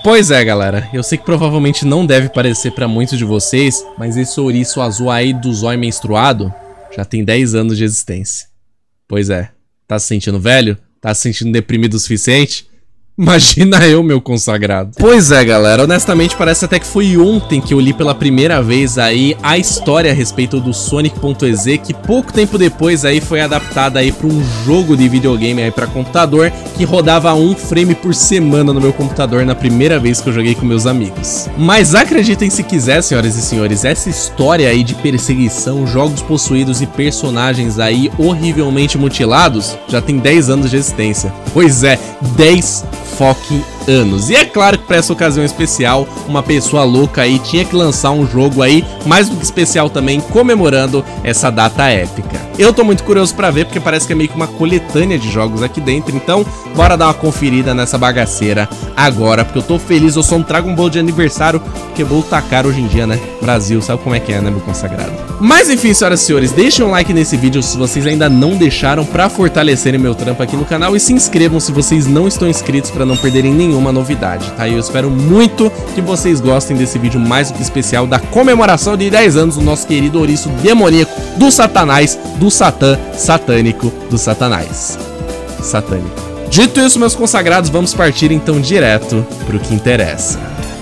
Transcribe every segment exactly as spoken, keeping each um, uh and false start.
Pois é, galera, eu sei que provavelmente não deve parecer pra muitos de vocês, mas esse ouriço azul aí do zóio menstruado já tem dez anos de existência. Pois é, tá se sentindo velho? Tá se sentindo deprimido o suficiente? Imagina eu, meu consagrado. Pois é, galera, honestamente parece até que foi ontem que eu li pela primeira vez aí a história a respeito do Sonic.exe, que pouco tempo depois aí foi adaptada aí para um jogo de videogame aí para computador, que rodava um frame por semana no meu computador na primeira vez que eu joguei com meus amigos. Mas acreditem se quiser, senhoras e senhores, essa história aí de perseguição, jogos possuídos e personagens aí horrivelmente mutilados já tem dez anos de existência. Pois é, dez fucking anos. E é claro que para essa ocasião especial, uma pessoa louca aí tinha que lançar um jogo aí, mais do que especial também, comemorando essa data épica. Eu tô muito curioso para ver, porque parece que é meio que uma coletânea de jogos aqui dentro, então bora dar uma conferida nessa bagaceira agora, porque eu tô feliz, eu só não trago um bolo de aniversário, porque bolo tá caro hoje em dia, né? Brasil, sabe como é que é, né, meu consagrado? Mas enfim, senhoras e senhores, deixem um like nesse vídeo se vocês ainda não deixaram, pra fortalecerem meu trampo aqui no canal, e se inscrevam se vocês não estão inscritos pra não perderem nenhuma novidade, tá? E eu espero muito que vocês gostem desse vídeo mais do que especial da comemoração de dez anos do nosso querido ouriço demoníaco, do Satanás, do Satã, satânico, do Satanás. Satânico. Dito isso, meus consagrados, vamos partir então direto pro que interessa.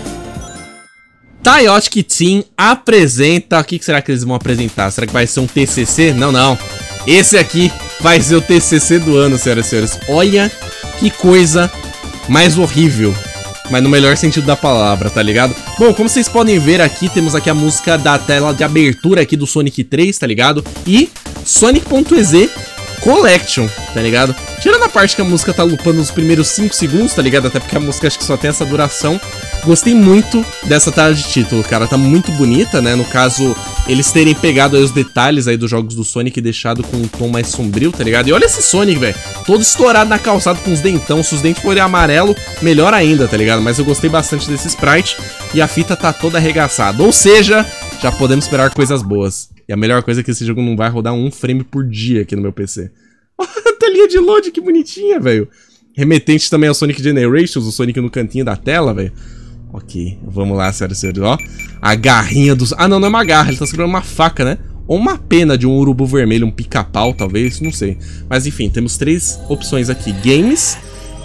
Chaotic Team apresenta... O que será que eles vão apresentar? Será que vai ser um T C C? Não, não. Esse aqui vai ser o T C C do ano, senhoras e senhores. Olha que coisa mais horrível, mas no melhor sentido da palavra, tá ligado? Bom, como vocês podem ver aqui, temos aqui a música da tela de abertura aqui do Sonic três, tá ligado? E Sonic.exe Collection, tá ligado? Tirando a parte que a música tá lupando nos primeiros cinco segundos, tá ligado? Até porque a música acho que só tem essa duração. Gostei muito dessa tela de título, cara. Tá muito bonita, né? No caso, eles terem pegado aí os detalhes aí dos jogos do Sonic e deixado com um tom mais sombrio, tá ligado? E olha esse Sonic, velho. Todo estourado na calçada com os dentão. Se os dentes forem amarelo, melhor ainda, tá ligado? Mas eu gostei bastante desse sprite. E a fita tá toda arregaçada. Ou seja, já podemos esperar coisas boas. E a melhor coisa é que esse jogo não vai rodar um frame por dia aqui no meu P C. Olha a telinha de load, que bonitinha, velho. Remetente também ao Sonic Generations, o Sonic no cantinho da tela, velho. Ok, vamos lá, senhoras e senhores, ó. A garrinha dos... Ah, não, não é uma garra, ele tá segurando uma faca, né? Ou uma pena de um urubu vermelho, um pica-pau, talvez, não sei. Mas enfim, temos três opções aqui. Games...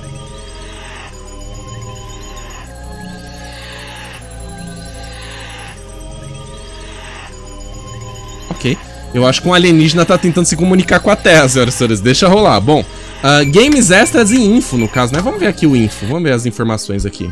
Ok. Eu acho que um alienígena tá tentando se comunicar com a Terra, senhoras e senhores. Deixa rolar. Bom, uh, games extras e info, no caso, né? Vamos ver aqui o info. Vamos ver as informações aqui.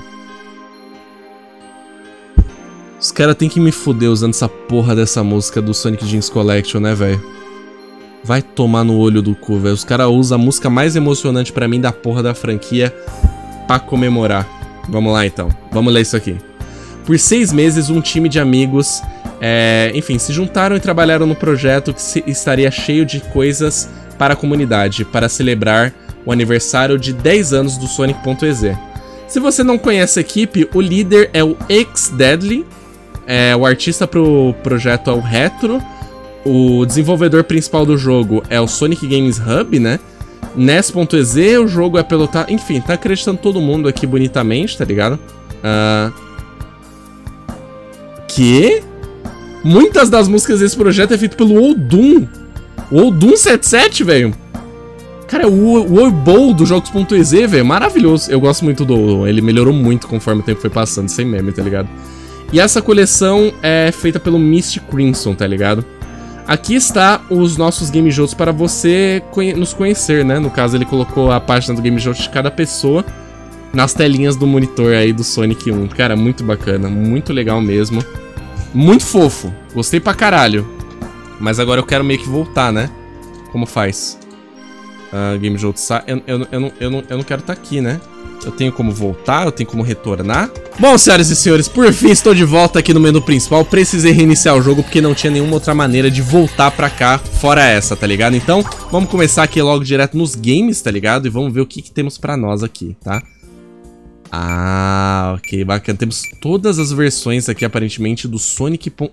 Os caras tem que me fuder usando essa porra dessa música do Sonic Dreams Collection, né, velho? Vai tomar no olho do cu, velho. Os caras usam a música mais emocionante pra mim da porra da franquia pra comemorar. Vamos lá, então. Vamos ler isso aqui. Por seis meses, um time de amigos... É, enfim, se juntaram e trabalharam no projeto que se, estaria cheio de coisas para a comunidade, para celebrar o aniversário de dez anos do Sonic.exe. Se você não conhece a equipe, o líder é o X-Deadly, é, o artista pro projeto é o Retro, o desenvolvedor principal do jogo é o Sonic Games Hub, né? Ness.exe, o jogo é pelotado... Enfim, tá acreditando todo mundo aqui bonitamente, tá ligado? Uh... Que... Muitas das músicas desse projeto é feito pelo Oldum. O Oldum setenta e sete, velho. Cara, o World do Jogos.exe, velho, maravilhoso. Eu gosto muito do Oldum. Ele melhorou muito conforme o tempo foi passando, sem meme, tá ligado? E essa coleção é feita pelo Misty Crimson, tá ligado? Aqui está os nossos Game Jotes para você conhe- nos conhecer, né? No caso, ele colocou a página do Game Jote de cada pessoa nas telinhas do monitor aí do Sonic um. Cara, muito bacana, muito legal mesmo. Muito fofo, gostei pra caralho. Mas agora eu quero meio que voltar, né? Como faz? Uh, Game Jolt Sa... Eu, eu, eu, não, eu, não, eu não quero estar tá aqui, né? Eu tenho como voltar, eu tenho como retornar. Bom, senhoras e senhores, por fim estou de volta aqui no menu principal. Precisei reiniciar o jogo porque não tinha nenhuma outra maneira de voltar pra cá fora essa, tá ligado? Então, vamos começar aqui logo direto nos games, tá ligado? E vamos ver o que, que temos pra nós aqui, tá? Ah, ok, bacana. Temos todas as versões aqui, aparentemente, do Sonic... Eu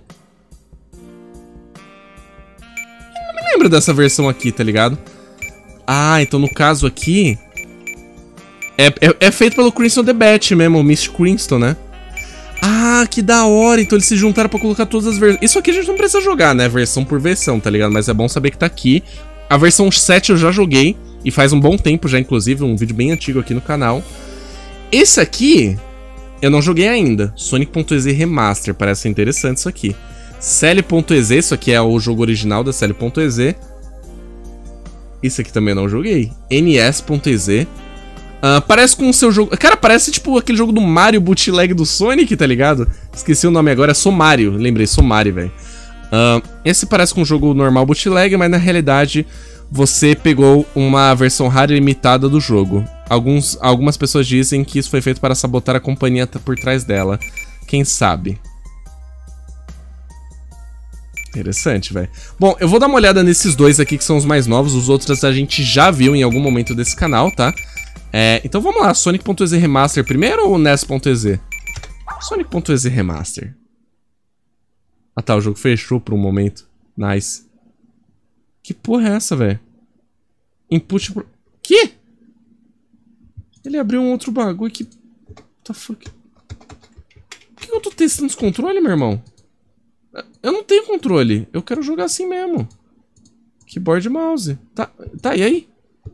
não me lembro dessa versão aqui, tá ligado? Ah, então no caso aqui... É, é, é feito pelo Crimson The Bat mesmo, o Misty Crimson, né? Ah, que da hora. Então eles se juntaram pra colocar todas as versões. Isso aqui a gente não precisa jogar, né? Versão por versão, tá ligado? Mas é bom saber que tá aqui. A versão sete eu já joguei. E faz um bom tempo já, inclusive. Um vídeo bem antigo aqui no canal. Esse aqui eu não joguei ainda. Sonic.exe Remaster. Parece interessante isso aqui. Cell.exe. Isso aqui é o jogo original da Cell.exe. Isso aqui também eu não joguei. N S.exe. Uh, parece com o seu jogo... Cara, parece tipo aquele jogo do Mario bootleg do Sonic, tá ligado? Esqueci o nome agora, é Somario. Lembrei, Somario, velho. Uh, esse parece com um jogo normal bootleg, mas na realidade você pegou uma versão rara e limitada do jogo. Alguns, algumas pessoas dizem que isso foi feito para sabotar a companhia por trás dela. Quem sabe? Interessante, velho. Bom, eu vou dar uma olhada nesses dois aqui que são os mais novos. Os outros a gente já viu em algum momento desse canal, tá? É, então vamos lá, Sonic.exe Remaster primeiro ou N E S.exe? Sonic.exe Remaster. Ah tá, o jogo fechou por um momento. Nice. Que porra é essa, velho? Input pro... Que? Ele abriu um outro bagulho que... What the fuck? Por que eu tô testando esse controle, meu irmão? Eu não tenho controle. Eu quero jogar assim mesmo. Keyboard e mouse. Tá, tá, e aí?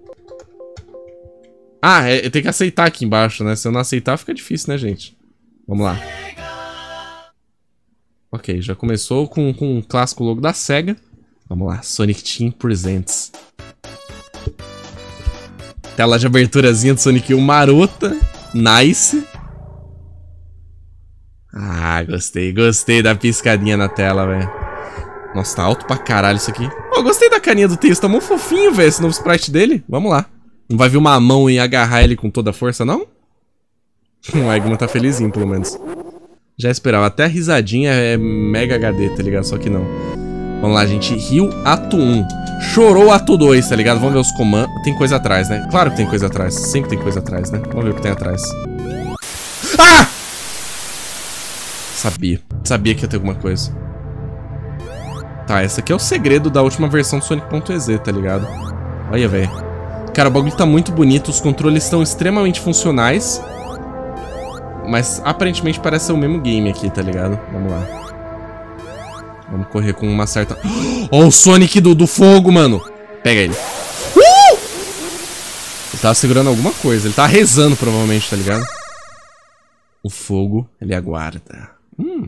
Ah, é, tem que aceitar aqui embaixo, né? Se eu não aceitar, fica difícil, né, gente? Vamos lá. Ok, já começou com, com um clássico logo da SEGA. Vamos lá, Sonic Team Presents. Tela de aberturazinha do Sonic um marota. Nice. Ah, gostei, gostei da piscadinha na tela, velho. Nossa, tá alto pra caralho isso aqui. Oh, gostei da carinha do Tails, tá mó fofinho, velho, esse novo sprite dele. Vamos lá. Não vai vir uma mão e agarrar ele com toda a força, não? O Eggman tá felizinho, pelo menos. Já esperava. Até a risadinha é mega H D, tá ligado? Só que não. Vamos lá, gente. Rio Ato um. Chorou Ato dois, tá ligado? Vamos ver os comandos. Tem coisa atrás, né? Claro que tem coisa atrás. Sempre tem coisa atrás, né? Vamos ver o que tem atrás. Ah! Sabia. Sabia que ia ter alguma coisa. Tá, esse aqui é o segredo da última versão do Sonic.exe, tá ligado? Olha, velho. Cara, o bagulho tá muito bonito, os controles estão extremamente funcionais. Mas aparentemente parece ser o mesmo game aqui, tá ligado? Vamos lá. Vamos correr com uma certa... Ó, o Sonic do, do fogo, mano. Pega ele. Uh! Ele tava segurando alguma coisa, ele tava rezando provavelmente, tá ligado? O fogo, ele aguarda. Hum.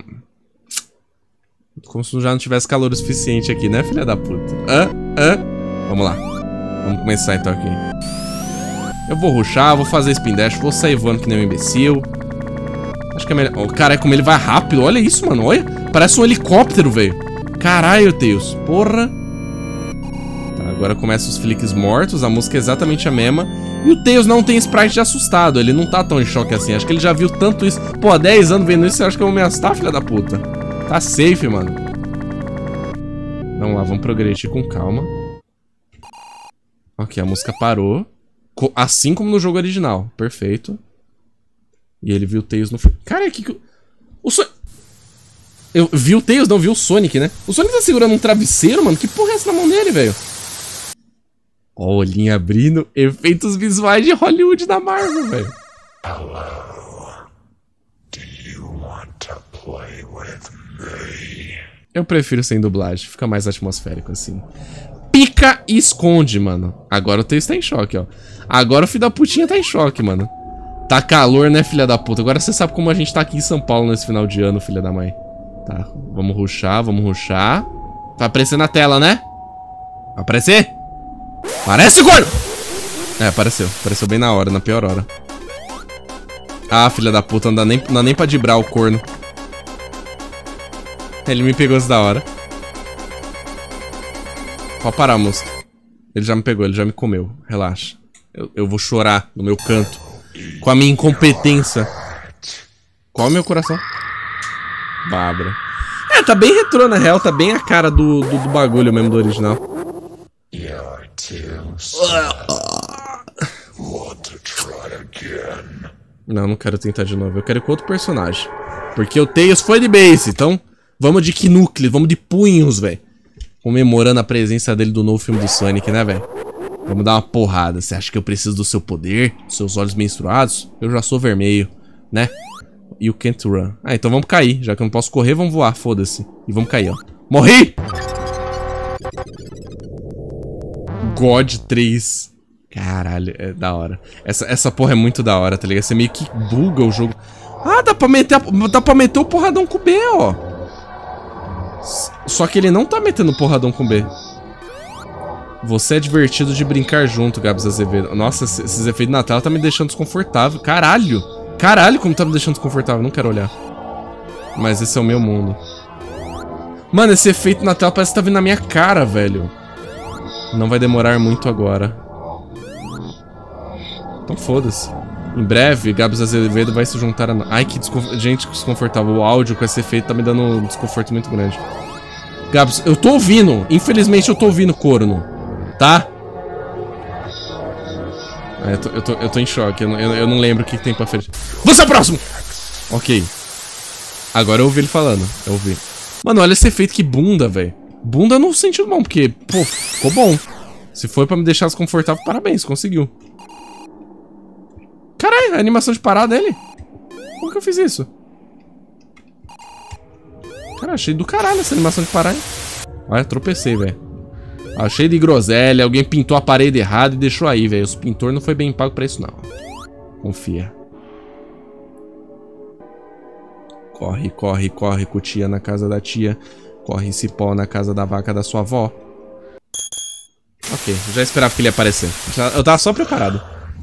Como se já não tivesse calor o suficiente aqui, né, filha da puta? Hã? Hã? Vamos lá. Vamos começar então aqui. Eu vou rushar, vou fazer spin dash, vou sair voando que nem um imbecil. Acho que é melhor... Oh, cara, como ele vai rápido. Olha isso, mano. Olha. Parece um helicóptero, velho. Caralho, Tails. Porra. Tá, agora começa os flicks mortos. A música é exatamente a mesma. E o Tails não tem sprite de assustado. Ele não tá tão em choque assim. Acho que ele já viu tanto isso. Pô, há dez anos vendo isso, você acha que eu vou me assustar, filha da puta? Tá safe, mano. Vamos lá, vamos progredir com calma. Ok, a música parou. Assim como no jogo original. Perfeito. E ele viu o Tails no... Cara, que que... O Sonic... Eu vi o Tails, não vi o Sonic, né? O Sonic tá segurando um travesseiro, mano. Que porra é essa na mão dele, velho? Ó, o olhinho abrindo. Efeitos visuais de Hollywood da Marvel, velho. Hello. Do you want to play with me? Eu prefiro sem dublagem. Fica mais atmosférico assim. Pica e esconde, mano. Agora o Tails tá em choque, ó. Agora o filho da putinha tá em choque, mano. Tá calor, né, filha da puta? Agora você sabe como a gente tá aqui em São Paulo nesse final de ano, filha da mãe. Tá, vamos rushar, vamos rushar. Vai aparecer na tela, né? Vai aparecer? Aparece, gordo! É, apareceu. Apareceu bem na hora, na pior hora. Ah, filha da puta, não dá nem, não dá nem pra dibrar o corno. Ele me pegou isso da hora. Pode parar a música. Ele já me pegou, ele já me comeu. Relaxa. Eu, eu vou chorar no meu canto. Com a minha incompetência. Qual é o meu coração? Bárbara. É, tá bem retrô na real. Tá bem a cara do, do, do bagulho mesmo do original. Não, não quero tentar de novo. Eu quero ir com outro personagem. Porque o Tails foi de base. Então, vamos de Knuckles. Vamos de punhos, velho. Comemorando a presença dele do novo filme do Sonic, né, velho? Vamos dar uma porrada. Você acha que eu preciso do seu poder? Dos seus olhos menstruados? Eu já sou vermelho, né? You can't run. Ah, então vamos cair. Já que eu não posso correr, vamos voar. Foda-se. E vamos cair, ó. Morri! God três. Caralho, é da hora. Essa, essa porra é muito da hora, tá ligado? Você meio que buga o jogo. Ah, dá pra meter, a, dá pra meter o porradão com o B, ó. Só que ele não tá metendo o porradão com o B. Você é divertido de brincar junto, Gabs Azevedo. Nossa, esses efeitos na tela tá me deixando desconfortável. Caralho. Caralho, como tá me deixando desconfortável. Não quero olhar. Mas esse é o meu mundo. Mano, esse efeito na tela parece que tá vindo na minha cara, velho. Não vai demorar muito agora. Então foda-se. Em breve, Gabs Azevedo vai se juntar a... Ai, que desconf... gente desconfortável. O áudio com esse efeito tá me dando um desconforto muito grande. Gabs, eu tô ouvindo. Infelizmente eu tô ouvindo corno. Tá? Ah, eu, tô, eu, tô, eu tô em choque. Eu não, eu, eu não lembro o que, que tem pra frente. Você é o próximo! Ok. Agora eu ouvi ele falando. Eu ouvi. Mano, olha esse efeito, que bunda, velho. Bunda no sentido bom, porque, pô, ficou bom. Se foi pra me deixar desconfortável, parabéns, conseguiu. Caralho, a animação de parar dele. Como que eu fiz isso? Cara, achei do caralho essa animação de parar, hein? Olha, tropecei, velho. Achei de groselha, alguém pintou a parede errado e deixou aí, velho. Os pintores não foi bem pago pra isso, não. Confia. Corre, corre, corre, cutia na casa da tia. Corre cipó na casa da vaca da sua avó. Ok, já esperava que ele ia aparecer. Já, eu tava só preparado.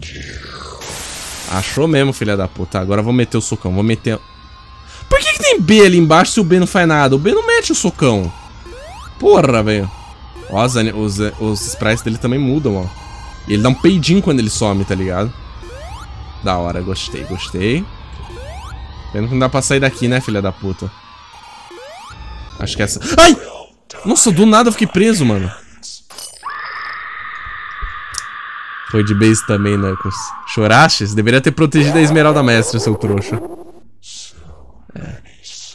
Achou mesmo, filha da puta. Agora eu vou meter o socão, vou meter... Por que que tem B ali embaixo se o B não faz nada? O B não mete o socão. Porra, velho. Ó, os, os, os sprites dele também mudam, ó. E ele dá um peidinho quando ele some, tá ligado? Da hora, gostei, gostei. Pena que não dá pra sair daqui, né, filha da puta. Acho que essa... Ai! Nossa, do nada eu fiquei preso, mano. Foi de base também, Knuckles. Choraste? Você deveria ter protegido a Esmeralda Mestra, seu trouxa. É.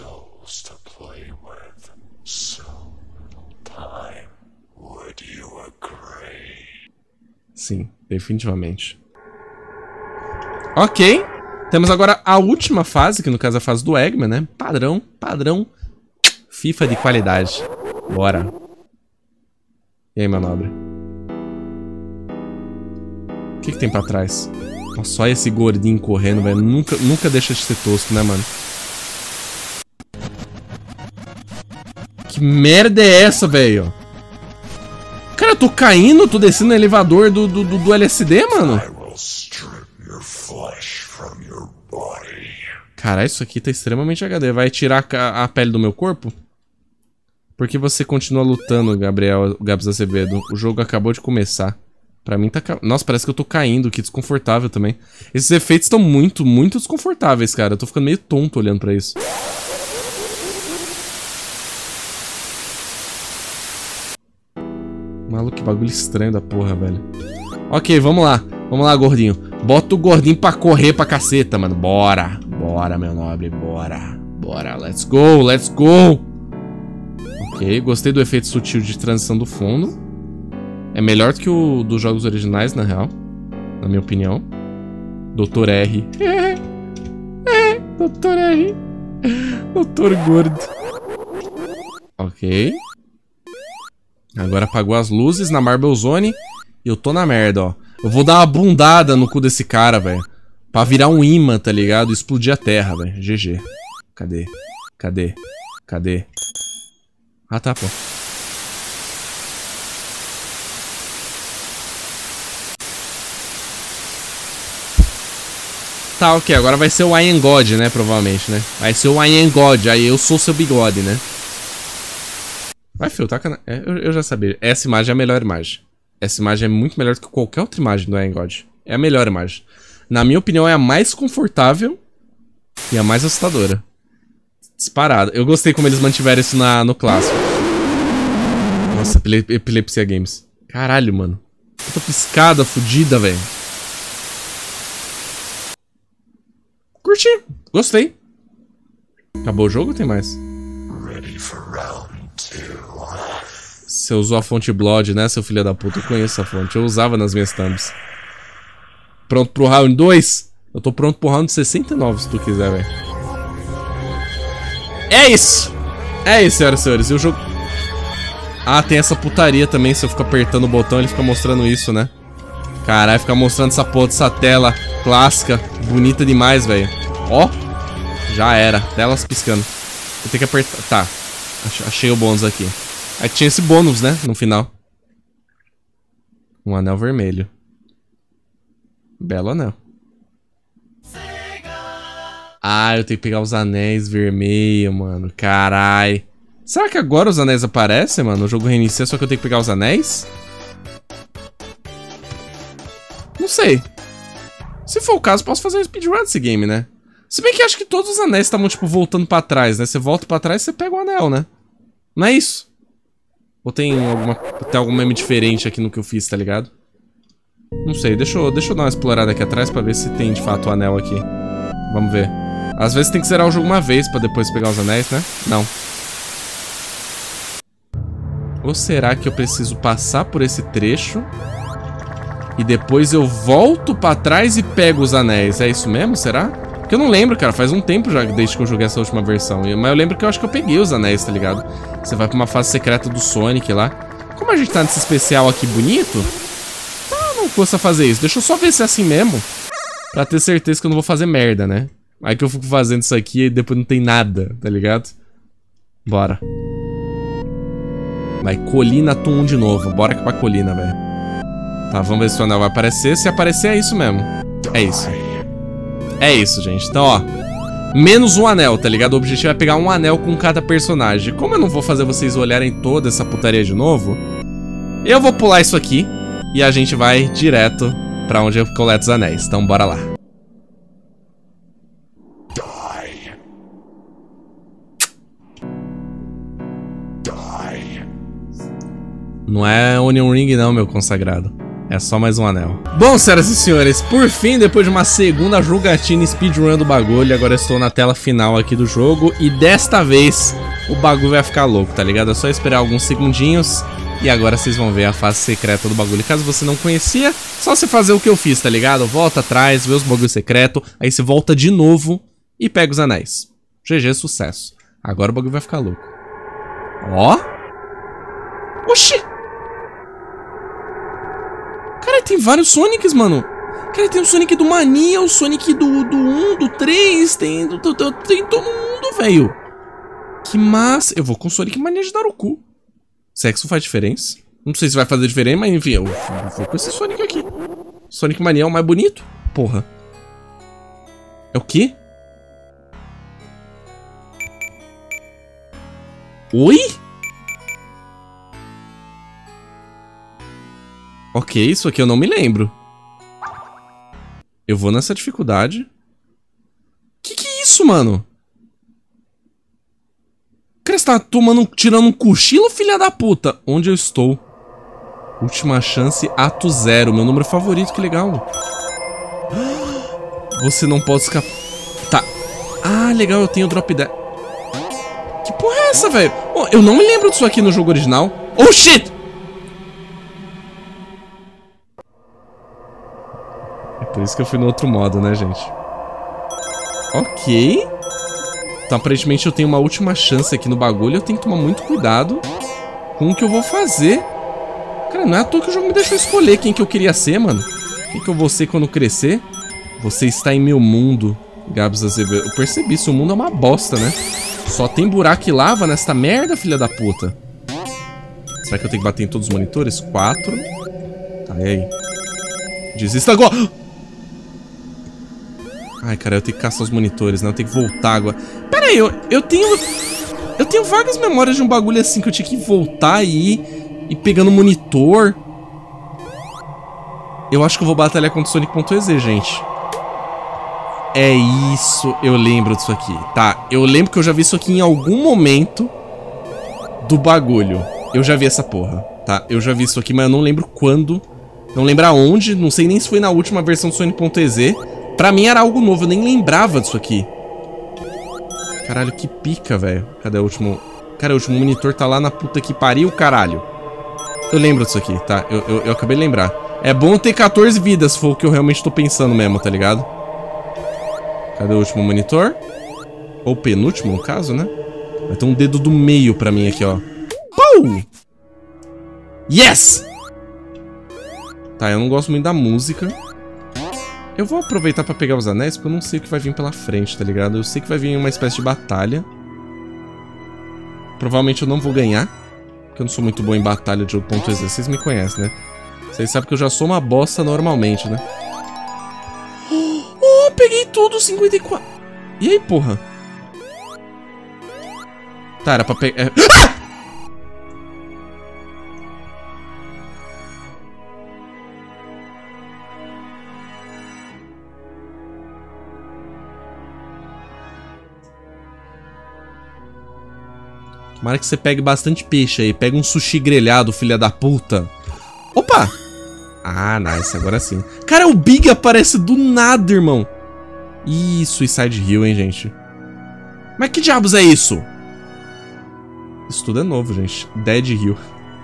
Sim, definitivamente. Ok. Temos agora a última fase, que no caso é a fase do Eggman, né? Padrão, padrão. FIFA de qualidade. Bora. E aí, meu nobre? O que que tem pra trás? Nossa, só esse gordinho correndo, velho. Nunca, nunca deixa de ser tosco, né, mano? Que merda é essa, velho? Cara, eu tô caindo, tô descendo no elevador do, do, do, do L S D, mano. Cara, isso aqui tá extremamente H D. Vai tirar a, a pele do meu corpo? Por que você continua lutando, Gabriel Gabs Azevedo? O jogo acabou de começar. Pra mim tá... Nossa, parece que eu tô caindo, que desconfortável também. Esses efeitos estão muito, muito desconfortáveis, cara. Eu tô ficando meio tonto olhando pra isso. Maluco, que bagulho estranho da porra, velho. Ok, vamos lá. Vamos lá, gordinho. Bota o gordinho pra correr pra caceta, mano. Bora. Bora, meu nobre. Bora. Bora. Let's go. Let's go. Ok, gostei do efeito sutil de transição do fundo. É melhor do que o dos jogos originais, na real. Na minha opinião. doutor R. doutor R. doutor Gordo. Ok. Agora apagou as luzes na Marble Zone. E eu tô na merda, ó. Eu vou dar uma bundada no cu desse cara, velho. Pra virar um imã, tá ligado? E explodir a terra, velho. G G. Cadê? Cadê? Cadê? Ah, tá, pô. Tá, ok. Agora vai ser o I Am God, né? Provavelmente, né? Vai ser o I Am God. Aí eu sou seu bigode, né? Vai, Phil, taca na... É, eu, eu já sabia. Essa imagem é a melhor imagem. Essa imagem é muito melhor do que qualquer outra imagem do I Am God. É a melhor imagem. Na minha opinião, é a mais confortável e a mais assustadora. Disparado. Eu gostei como eles mantiveram isso na, no clássico. Nossa, Epilepsia Games. Caralho, mano. Puta piscada fodida, velho. Curti. Gostei. Acabou o jogo ou tem mais? Você usou a fonte Blood, né, seu filho da puta? Eu conheço essa fonte, eu usava nas minhas thumbs. Pronto pro round dois? Eu tô pronto pro round sessenta e nove, se tu quiser, velho. É isso! É isso, senhoras e senhores. E o jogo... Ah, tem essa putaria também, se eu ficar apertando o botão, ele fica mostrando isso, né? Caralho, fica mostrando essa porra dessa tela clássica, bonita demais, velho. Ó, já era, telas piscando. Eu tenho que apertar, tá. Achei o bônus aqui. Aí tinha esse bônus, né, no final. Um anel vermelho. Belo anel. Ah, eu tenho que pegar os anéis vermelhos, mano. Carai. Será que agora os anéis aparecem, mano? O jogo reinicia, só que eu tenho que pegar os anéis? Não sei. Se for o caso, posso fazer um speedrun desse game, né? Se bem que acho que todos os anéis estavam, tipo, voltando pra trás, né? Você volta pra trás e você pega o anel, né? Não é isso? Ou tem alguma, tem algum meme diferente aqui no que eu fiz, tá ligado? Não sei, deixa eu, deixa eu dar uma explorada aqui atrás pra ver se tem de fato o anel aqui. Vamos ver. Às vezes tem que zerar o jogo uma vez pra depois pegar os anéis, né? Não. Ou será que eu preciso passar por esse trecho e depois eu volto pra trás e pego os anéis? É isso mesmo, será? Porque eu não lembro, cara, faz um tempo já desde que eu joguei essa última versão. Mas eu lembro que eu acho que eu peguei os anéis, tá ligado? Você vai pra uma fase secreta do Sonic lá. Como a gente tá nesse especial aqui bonito, ah, não custa fazer isso. Deixa eu só ver se é assim mesmo, pra ter certeza que eu não vou fazer merda, né? Aí que eu fico fazendo isso aqui e depois não tem nada, tá ligado? Bora. Vai, Colina Toon de novo. Bora aqui pra colina, velho. Tá, vamos ver se o anel vai aparecer. Se aparecer, é isso mesmo. É isso. É isso, gente. Então, ó. Menos um anel, tá ligado? O objetivo é pegar um anel com cada personagem. Como eu não vou fazer vocês olharem toda essa putaria de novo, eu vou pular isso aqui e a gente vai direto pra onde eu coleto os anéis. Então, bora lá. Não é Onion Ring não, meu consagrado. É só mais um anel. Bom, senhoras e senhores, por fim, depois de uma segunda jogatina speedrun do bagulho, agora eu estou na tela final aqui do jogo. E desta vez, o bagulho vai ficar louco, tá ligado? É só esperar alguns segundinhos e agora vocês vão ver a fase secreta do bagulho. Caso você não conhecia, só você fazer o que eu fiz, tá ligado? Volta atrás, vê os bagulhos secretos, aí você volta de novo e pega os anéis. G G, sucesso. Agora o bagulho vai ficar louco. Ó. Oxi! Cara, tem vários Sonics, mano. Cara, tem o Sonic do Mania, o Sonic do, do um, do três, tem, do, do, tem todo mundo, velho. Que massa. Eu vou com o Sonic Mania de Naruku. Se é que isso faz diferença. Não sei se vai fazer diferença, mas enfim, eu vou com esse Sonic aqui. Sonic Mania é o mais bonito. Porra. É o quê? Oi? Ok, isso aqui eu não me lembro. Eu vou nessa dificuldade. Que que é isso, mano? Cara, você tá tomando, tirando um cochilo, filha da puta? Onde eu estou? Última chance, ato zero. Meu número favorito, que legal. Você não pode escapar. Tá. Ah, legal, eu tenho drop dead. Que porra é essa, velho? Oh, eu não me lembro disso aqui no jogo original. Oh, shit! Por isso que eu fui no outro modo, né, gente? Ok. Então, aparentemente, eu tenho uma última chance aqui no bagulho. Eu tenho que tomar muito cuidado com o que eu vou fazer. Cara, não é à toa que o jogo me deixou escolher quem que eu queria ser, mano. Quem que eu vou ser quando crescer? Você está em meu mundo, Gabs Azevedo. Eu percebi, seu mundo é uma bosta, né? Só tem buraco e lava nesta merda, filha da puta. Será que eu tenho que bater em todos os monitores? Quatro. Tá, e aí? Desista agora! Ai, cara, eu tenho que caçar os monitores, né? Eu tenho que voltar agora. Pera aí, eu, eu tenho... Eu tenho vagas memórias de um bagulho assim que eu tinha que voltar e ir, ir pegando monitor. Eu acho que eu vou batalhar contra o Sonic.exe, gente. É isso, eu lembro disso aqui. Tá, eu lembro que eu já vi isso aqui em algum momento do bagulho. Eu já vi essa porra, tá? Eu já vi isso aqui, mas eu não lembro quando. Não lembro aonde, não sei nem se foi na última versão do Sonic.exe. Pra mim era algo novo, eu nem lembrava disso aqui. Caralho, que pica, velho. Cadê o último... Cara, o último monitor tá lá na puta que pariu, caralho. Eu lembro disso aqui, tá? Eu, eu, eu acabei de lembrar. É bom ter quatorze vidas, se for o que eu realmente tô pensando mesmo, tá ligado? Cadê o último monitor? Ou penúltimo, no caso, né? Vai ter um dedo do meio pra mim aqui, ó. Pau! Yes! Tá, eu não gosto muito da música. Eu vou aproveitar pra pegar os anéis, porque eu não sei o que vai vir pela frente, tá ligado? Eu sei que vai vir uma espécie de batalha. Provavelmente eu não vou ganhar, porque eu não sou muito bom em batalha de jogo ponto exe. Vocês me conhecem, né? Vocês sabem que eu já sou uma bosta normalmente, né? Oh, peguei tudo, cinquenta e quatro. E aí, porra? Tá, era pra pegar... Ah! Tomara que você pegue bastante peixe aí. Pega um sushi grelhado, filha da puta. Opa! Ah, nice. Agora sim. Cara, o Big aparece do nada, irmão. Ih, Suicide Hill, hein, gente. Mas que diabos é isso? Isso tudo é novo, gente. Dead Hill.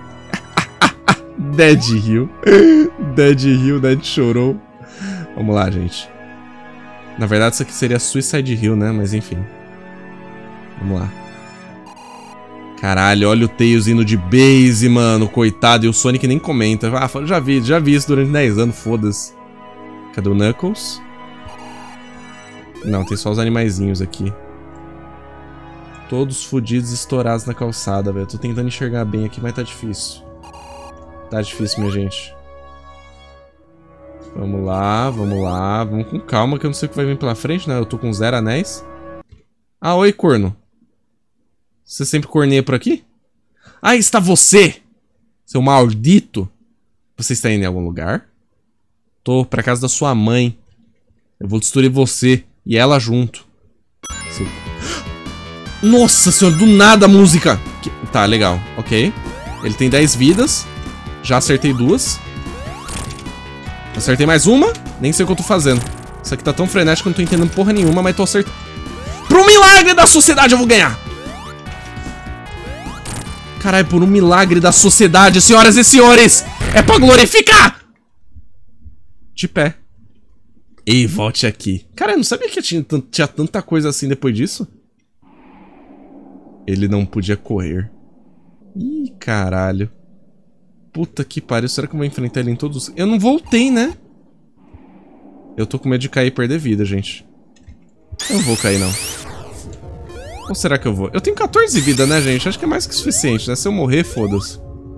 Dead Hill. Dead Hill, Dead chorou. Vamos lá, gente. Na verdade, isso aqui seria Suicide Hill, né? Mas enfim. Vamos lá. Caralho, olha o Tails indo de base, mano. Coitado. E o Sonic nem comenta. Ah, já vi, já vi isso durante dez anos, foda-se. Cadê o Knuckles? Não, tem só os animaizinhos aqui. Todos fodidos e estourados na calçada, velho. Tô tentando enxergar bem aqui, mas tá difícil. Tá difícil, minha gente. Vamos lá, vamos lá. Vamos com calma, que eu não sei o que vai vir pela frente, né? Eu tô com zero anéis. Ah, oi, corno. Você sempre corneia por aqui? Ah, está você! Seu maldito! Você está indo em algum lugar? Tô pra casa da sua mãe. Eu vou destruir você e ela junto. Seu... Nossa senhora, do nada a música! Que... Tá, legal, ok. Ele tem dez vidas. Já acertei duas. Acertei mais uma. Nem sei o que eu tô fazendo. Isso aqui tá tão frenético que eu não tô entendendo porra nenhuma, mas tô acertando. Pro milagre da sociedade eu vou ganhar! Caralho, por um milagre da sociedade, senhoras e senhores! É pra glorificar! De pé. E volte aqui. Cara, eu não sabia que tinha, tinha tanta coisa assim depois disso. Ele não podia correr. Ih, caralho. Puta que pariu, será que eu vou enfrentar ele em todos? Eu não voltei, né? Eu tô com medo de cair e perder vida, gente. Eu não vou cair, não. Ou será que eu vou? Eu tenho quatorze vidas, né, gente? Acho que é mais que suficiente, né? Se eu morrer, foda-se.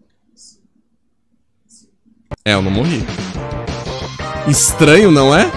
É, eu não morri. Estranho, não é?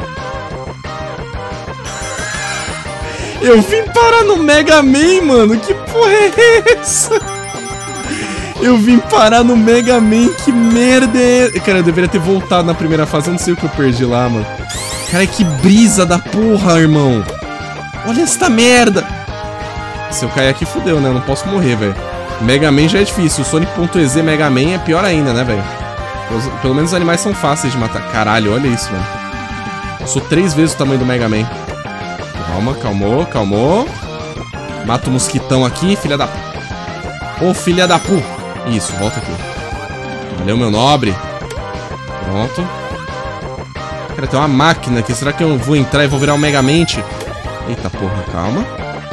Eu vim parar no Mega Man, mano. Que porra é essa? Eu vim parar no Mega Man. Que merda é essa? Cara, eu deveria ter voltado na primeira fase. Eu não sei o que eu perdi lá, mano. Cara, que brisa da porra, irmão. Olha esta merda. Se eu cair aqui, fodeu, né? Eu não posso morrer, velho. Mega Man já é difícil. O Sonic ponto exe Mega Man é pior ainda, né, velho? Pelo menos os animais são fáceis de matar. Caralho, olha isso, velho. Eu sou três vezes o tamanho do Mega Man. Calma, calmou, calmou. Mata o mosquitão aqui, filha da... Ô, filha da pu... Isso, volta aqui. Valeu, meu nobre. Pronto. Cara, tem uma máquina aqui. Será que eu vou entrar e vou virar um Mega Man? Eita porra, calma.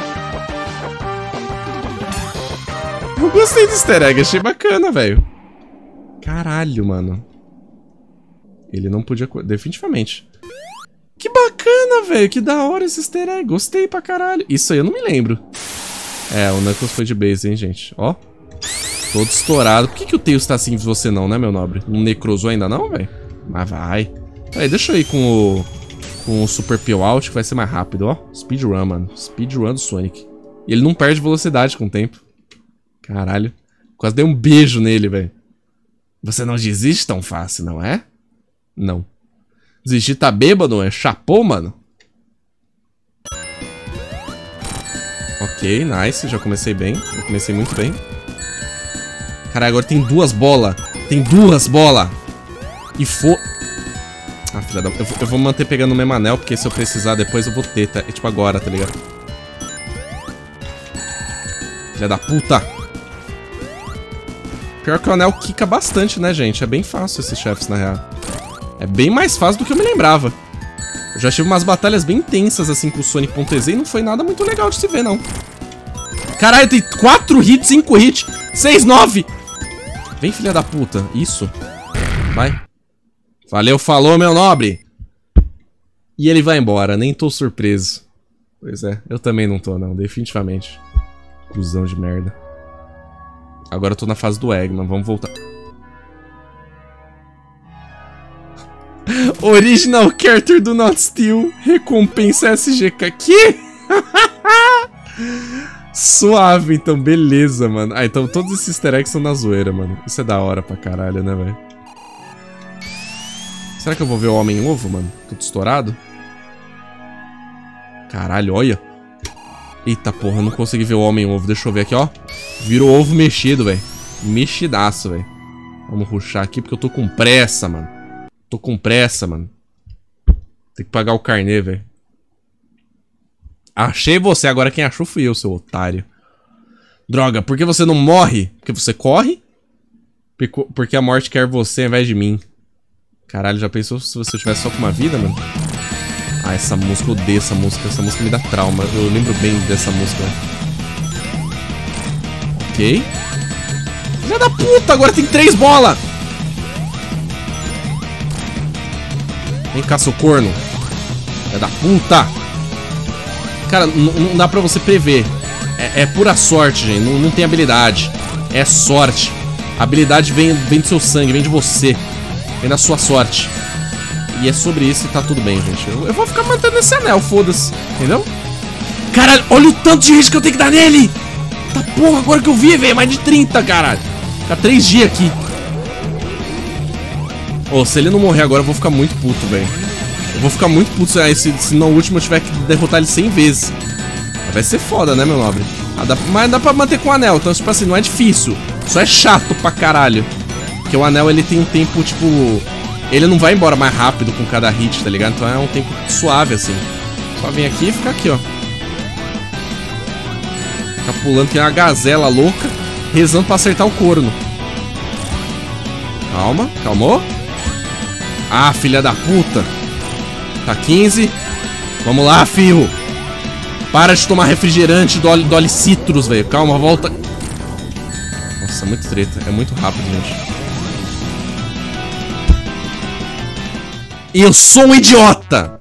Eu gostei do easter egg, achei bacana, velho. Caralho, mano. Ele não podia... Definitivamente. Que bacana, velho. Que da hora esse easter egg. Gostei pra caralho. Isso aí eu não me lembro. É, o Knuckles foi de base, hein, gente. Ó. Todo estourado. Por que, que o Tails tá assim e você não, né, meu nobre? Não necrosou ainda não, velho? Mas vai. Aí, deixa eu ir com o... Com o Super Peel Out, que vai ser mais rápido, ó. Speedrun, mano. Speedrun do Sonic. E ele não perde velocidade com o tempo. Caralho. Quase dei um beijo nele, velho. Você não desiste tão fácil, não é? Não. Desistir tá bêbado, é chapô, mano. Ok, nice. Já comecei bem. Eu comecei muito bem. Caralho, agora tem duas bolas. Tem duas bolas. E for... Ah, filha da... Eu vou, eu vou manter pegando o mesmo anel, porque se eu precisar depois eu vou ter, tá? É tipo agora, tá ligado? Filha da puta. Pior que o anel quica bastante, né, gente? É bem fácil esses chefes, na real. É bem mais fácil do que eu me lembrava. Eu já tive umas batalhas bem intensas, assim, com o Sonic.exe e não foi nada muito legal de se ver, não. Caralho, tem quatro hits, cinco hits, seis, nove. Vem, filha da puta. Isso. Vai. Valeu, falou, meu nobre. E ele vai embora, nem tô surpreso. Pois é, eu também não tô, não, definitivamente. Cusão de merda. Agora eu tô na fase do Eggman, vamos voltar. Original Character do Not Steal. Recompensa S G K. Que? Suave, então, beleza, mano. Ah, então todos esses easter eggs são na zoeira, mano. Isso é da hora pra caralho, né, velho? Será que eu vou ver o Homem-Ovo, mano? Tudo estourado? Caralho, olha. Eita porra, eu não consegui ver o Homem-Ovo. Deixa eu ver aqui, ó. Virou ovo mexido, velho. Mexidaço, velho. Vamos rushar aqui porque eu tô com pressa, mano. Tô com pressa, mano. Tem que pagar o carnê, velho. Achei você, agora quem achou fui eu, seu otário. Droga, por que você não morre? Porque você corre? Porque a morte quer você ao invés de mim. Caralho, já pensou se você tivesse só com uma vida, mano? Ah, essa música, eu odeio essa música. Essa música me dá trauma. Eu lembro bem dessa música. Ok. Filha da puta, agora tem três bolas. Vem cá, seu corno. Filha da puta. Cara, não dá pra você prever. É, é pura sorte, gente. Não, não tem habilidade. É sorte. A habilidade vem, vem do seu sangue, vem de você. Vem da sua sorte. E é sobre isso e tá tudo bem, gente. Eu, eu vou ficar mantendo esse anel, foda-se. Entendeu? Caralho, olha o tanto de hit que eu tenho que dar nele! Tá porra, agora que eu vi, velho. Mais de trinta, caralho. Fica três dias aqui. Ô, oh, se ele não morrer agora, eu vou ficar muito puto, velho. Eu vou ficar muito puto se, se, se no último eu tiver que derrotar ele cem vezes. Vai ser foda, né, meu nobre? Ah, dá, mas dá pra manter com o anel. Então, tipo assim, não é difícil. Só é chato pra caralho. Porque o anel, ele tem um tempo, tipo... Ele não vai embora mais rápido com cada hit, tá ligado? Então é um tempo suave, assim. Só vem aqui e fica aqui, ó. Fica pulando que é uma gazela louca, rezando pra acertar o corno. Calma, calmou? Ah, filha da puta. Tá quinze. Vamos lá, fio. Para de tomar refrigerante do Dolly Citrus, velho. Calma, volta. Nossa, é muito treta. É muito rápido, gente. Eu sou um idiota!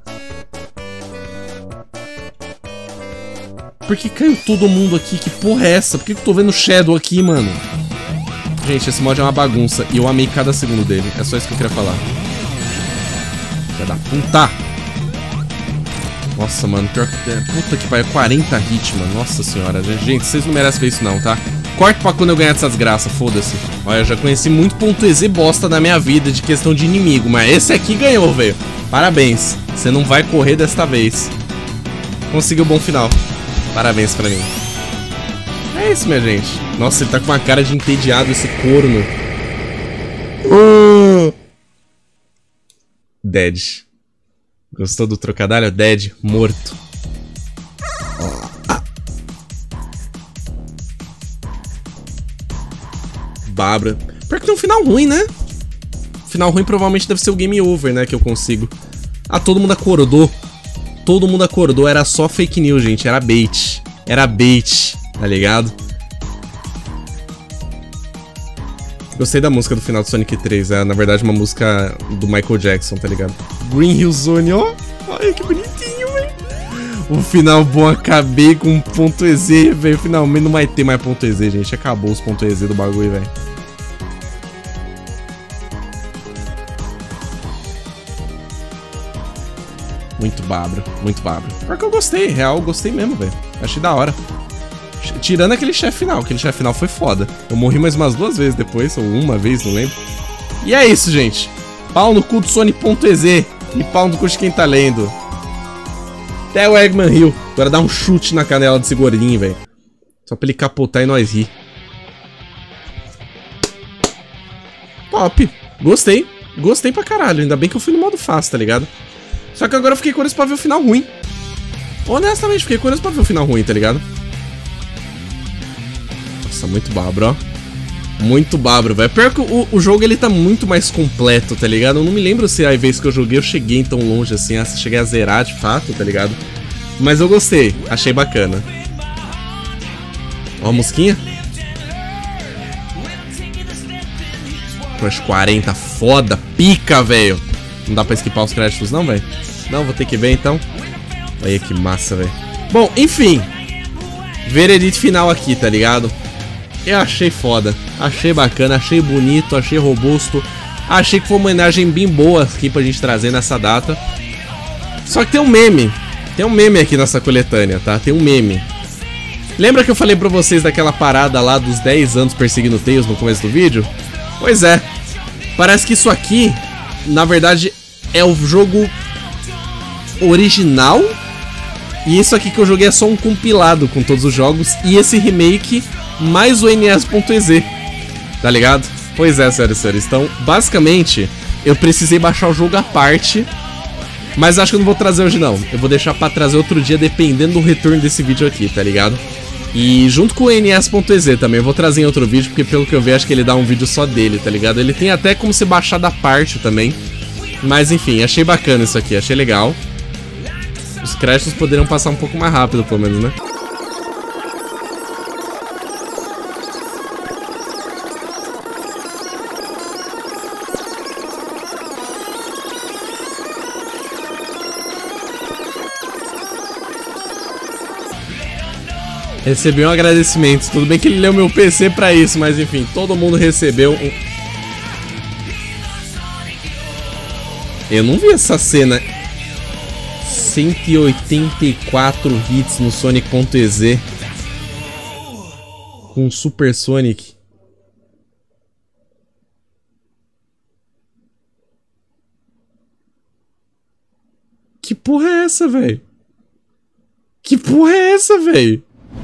Por que caiu todo mundo aqui? Que porra é essa? Por que eu tô vendo Shadow aqui, mano? Gente, esse mod é uma bagunça. E eu amei cada segundo dele. É só isso que eu queria falar. Filha da puta! Nossa, mano. Pior que... Puta que pariu. quarenta hits, mano. Nossa senhora. Gente, vocês não merecem ver isso não, tá? Corte pra quando eu ganhar dessas graças, foda-se. Olha, eu já conheci muito ponto .exe bosta na minha vida de questão de inimigo, mas esse aqui ganhou, velho. Parabéns. Você não vai correr desta vez. Conseguiu um bom final. Parabéns pra mim. É isso, minha gente. Nossa, ele tá com uma cara de entediado, esse corno. Uh! Dead. Gostou do trocadilho? Dead, morto. Bárbara. Pior que tem um final ruim, né? Final ruim provavelmente deve ser o game over, né? Que eu consigo. Ah, todo mundo acordou. Todo mundo acordou. Era só fake news, gente. Era bait. Era bait. Tá ligado? Gostei da música do final do Sonic três. É, na verdade, uma música do Michael Jackson, tá ligado? Green Hill Zone, ó. Ai, que bonitinho, velho. O final bom, acabei com um ponto .exe, velho. Finalmente não vai ter mais ponto .exe, gente. Acabou os ponto .exe do bagulho, velho. Muito babro, muito babro. Pior que eu gostei, real, eu gostei mesmo, velho. Achei da hora. Tirando aquele chefe final, aquele chefe final foi foda. Eu morri mais umas duas vezes depois, ou uma vez, não lembro. E é isso, gente. Pau no cu do Sonic.exe e pau no cu de quem tá lendo. Até o Eggman Hill. Agora dá um chute na canela desse gordinho, velho. Só pra ele capotar e nós rir. Top. Gostei. Gostei pra caralho. Ainda bem que eu fui no modo fácil, tá ligado? Só que agora eu fiquei curioso pra ver o final ruim. Honestamente, fiquei curioso pra ver o final ruim, tá ligado? Nossa, muito babro, ó. Muito babro, velho. Pior que o, o jogo ele tá muito mais completo, tá ligado? Eu não me lembro se a vez que eu joguei eu cheguei tão longe assim, se cheguei a zerar de fato, tá ligado? Mas eu gostei, achei bacana. Ó a musiquinha. Crush quarenta, foda, pica, velho. Não dá pra esquipar os créditos não, velho? Não, vou ter que ver então. Olha que massa, velho. Bom, enfim. Veredito final aqui, tá ligado? Eu achei foda, achei bacana, achei bonito, achei robusto. Achei que foi uma homenagem bem boa aqui pra gente trazer nessa data. Só que tem um meme, tem um meme aqui nessa coletânea, tá? Tem um meme. Lembra que eu falei pra vocês daquela parada lá dos dez anos perseguindo Tails no começo do vídeo? Pois é, parece que isso aqui, na verdade, é o jogo original. E isso aqui que eu joguei é só um compilado com todos os jogos. E esse remake mais o N E S.exe, tá ligado? Pois é, senhoras e senhores. Então, basicamente, eu precisei baixar o jogo à parte. Mas acho que eu não vou trazer hoje não. Eu vou deixar pra trazer outro dia, dependendo do retorno desse vídeo aqui, tá ligado? E junto com o N E S.exe também, eu vou trazer em outro vídeo. Porque pelo que eu vi, acho que ele dá um vídeo só dele, tá ligado? Ele tem até como se baixar da parte também. Mas enfim, achei bacana isso aqui, achei legal. Os créditos poderiam passar um pouco mais rápido, pelo menos, né? Recebi um agradecimento. Tudo bem que ele leu meu P C pra isso, mas enfim, todo mundo recebeu um... Eu não vi essa cena. cento e oitenta e quatro hits no Sonic.exe com Super Sonic. Que porra é essa, velho? Que porra é essa, velho?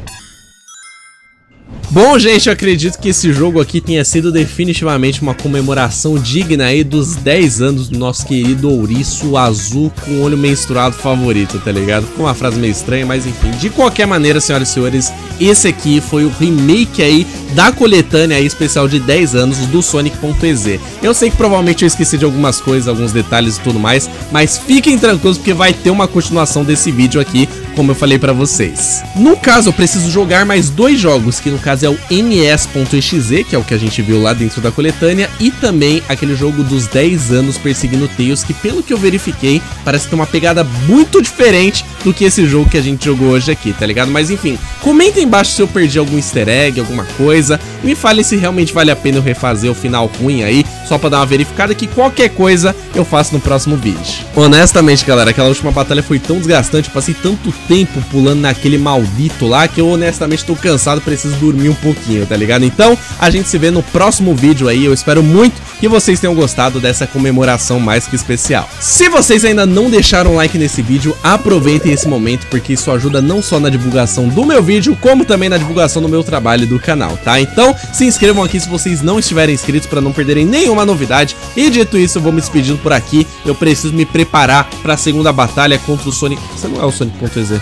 Bom, gente, eu acredito que esse jogo aqui tenha sido definitivamente uma comemoração digna aí dos dez anos do nosso querido ouriço azul com olho menstruado favorito, tá ligado? Com uma frase meio estranha, mas enfim. De qualquer maneira, senhoras e senhores, esse aqui foi o remake aí da coletânea aí especial de dez anos do Sonic.exe. Eu sei que provavelmente eu esqueci de algumas coisas, alguns detalhes e tudo mais, mas fiquem tranquilos porque vai ter uma continuação desse vídeo aqui, como eu falei pra vocês. No caso, eu preciso jogar mais dois jogos, que no caso é o N E S.exe, que é o que a gente viu lá dentro da coletânea, e também aquele jogo dos dez anos perseguindo Tails, que pelo que eu verifiquei, parece ter uma pegada muito diferente do que esse jogo que a gente jogou hoje aqui, tá ligado? Mas enfim, comentem embaixo se eu perdi algum easter egg, alguma coisa, me fale se realmente vale a pena eu refazer o final ruim aí, só pra dar uma verificada, que qualquer coisa eu faço no próximo vídeo. Honestamente, galera, aquela última batalha foi tão desgastante, eu passei tanto tempo pulando naquele maldito lá, que eu honestamente tô cansado, preciso dormir um pouquinho, tá ligado? Então, a gente se vê no próximo vídeo aí, eu espero muito que vocês tenham gostado dessa comemoração mais que especial. Se vocês ainda não deixaram um like nesse vídeo, aproveitem esse momento, porque isso ajuda não só na divulgação do meu vídeo, como também na divulgação do meu trabalho e do canal, tá? Então, se inscrevam aqui se vocês não estiverem inscritos para não perderem nenhuma novidade. E dito isso, eu vou me despedindo por aqui. Eu preciso me preparar para a segunda batalha contra o Sonic. Você não é o Sonic.exe.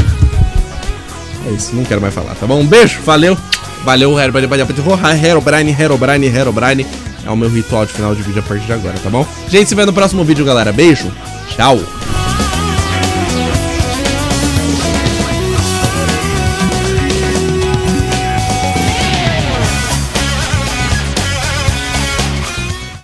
É isso, não quero mais falar, tá bom? Um beijo, valeu. Valeu, Herobrine, Herobrine, Herobrine. É o meu ritual de final de vídeo a partir de agora, tá bom? Gente, se vê no próximo vídeo, galera. Beijo, tchau.